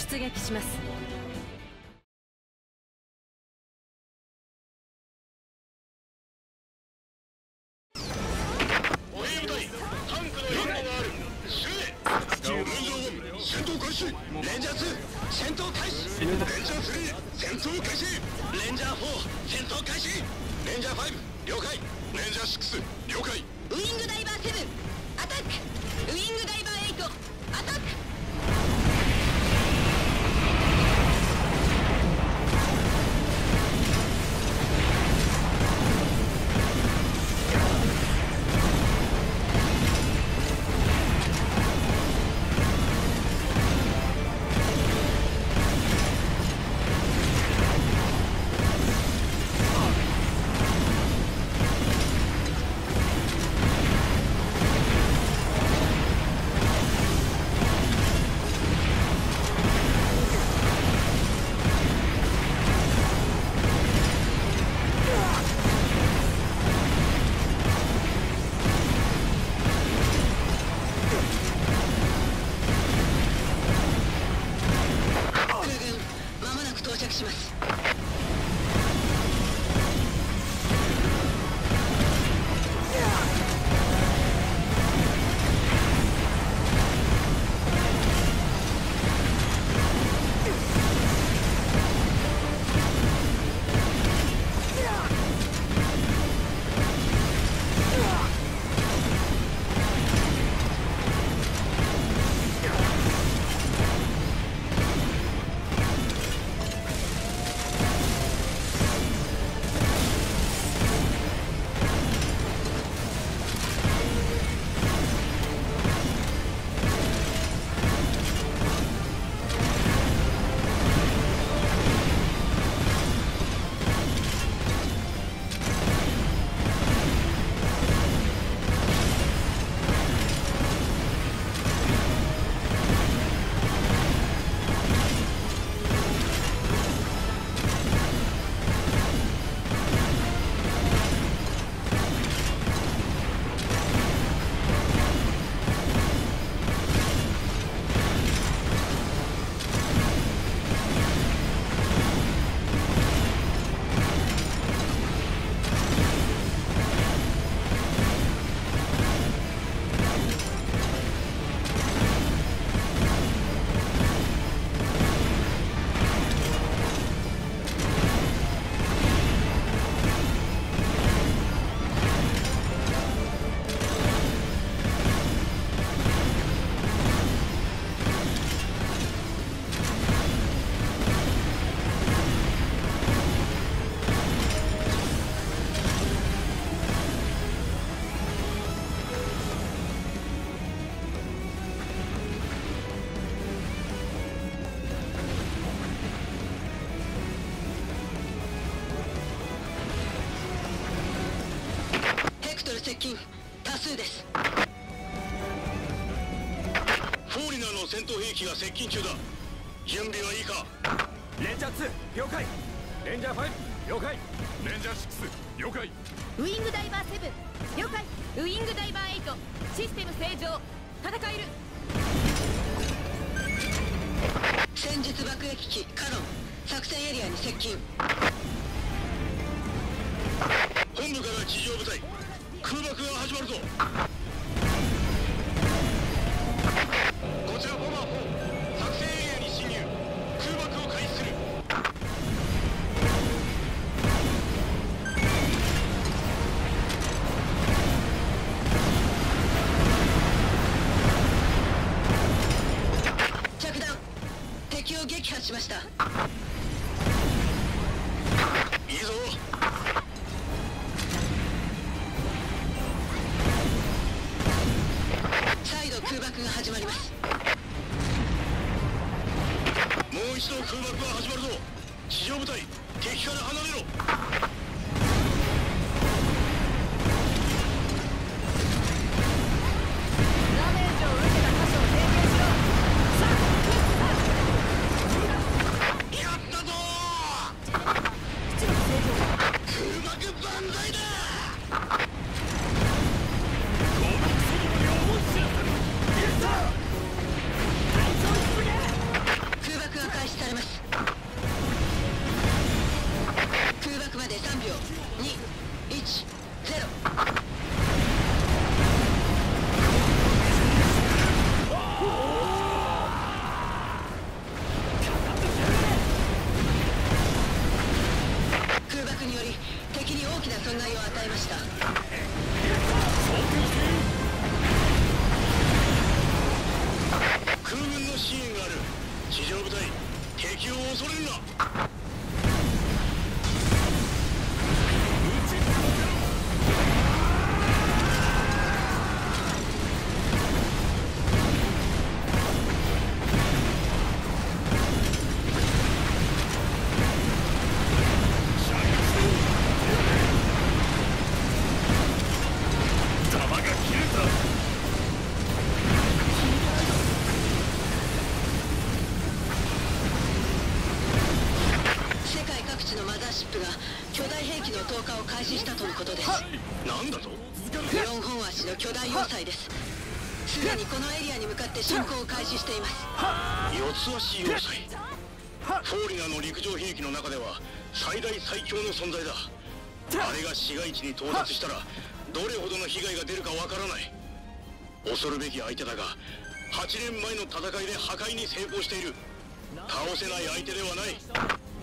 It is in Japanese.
出撃します。 歩兵部隊、タンクの援護がある。襲撃。レンジャー1、戦闘開始。レンジャー2、戦闘開始。レンジャー3、戦闘開始。レンジャー4、戦闘開始。レンジャー5、了解。レンジャー6、了解。 ウイングダイバー7、アタック。ウイングダイバー8、アタック。します。接近多数です。 フォーリナーの戦闘兵器が接近中だ。準備はいいか。 レンジャー2了解。レンジャー5了解。レンジャー6了解。 ウイングダイバー7了解。ウイングダイバー8システム正常。戦える。戦術爆撃機カノン作戦エリアに接近。 本部から地上部隊、空爆が始まるぞ。こちらボマー4、作戦エリアに侵入。空爆を開始する。 着弾。敵を撃破しました。 いいぞ。 空爆が始まります。 もう一度空爆が始まるぞ。地上部隊、敵から離れろ。 ダメージを受けた箇所を点検しろ。さあ、 やったぞ基地の正常。 空爆万歳だ。 空爆ある。地上部隊、敵を恐れるな。 巨大兵器の投下を開始したとのことです。 なんだと 4本足の巨大要塞です。すでにこのエリアに向かって進行を開始しています。 四つ足要塞、フォーリナの陸上兵器の中では最大最強の存在だ。あれが市街地に到達したらどれほどの被害が出るかわからない。恐るべき相手だが8年前の戦いで破壊に成功している。倒せない相手ではない。